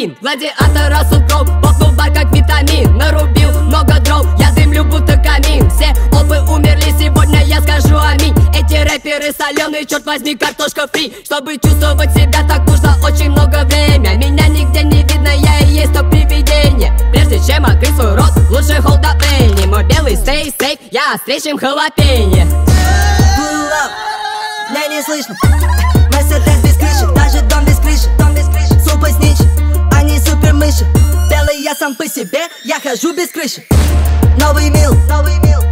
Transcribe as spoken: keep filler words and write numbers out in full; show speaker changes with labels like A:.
A: адреналин. Гладиатор Рассел Кроу, попнул бар как витамин. Нарубил много дров, я дымлю будто камин. Все опы умерли, сегодня я скажу аминь. Эти рэперы соленые, черт возьми, картошка фри. Чтобы чувствовать себя так, нужно очень много время. Меня нигде не видно, я и есть то привидение. Прежде чем открыть свой рот, лучше hold up penny. Мой белый stay safe, я острее, чем халапенье.
B: Pull up, меня не слышно. Мерседес без крыши, даже дом без крыши, дом без крыши. Супер сничи, они супер мыши. Белый я сам по себе, я хожу без крыши. Новый мил, новый мил.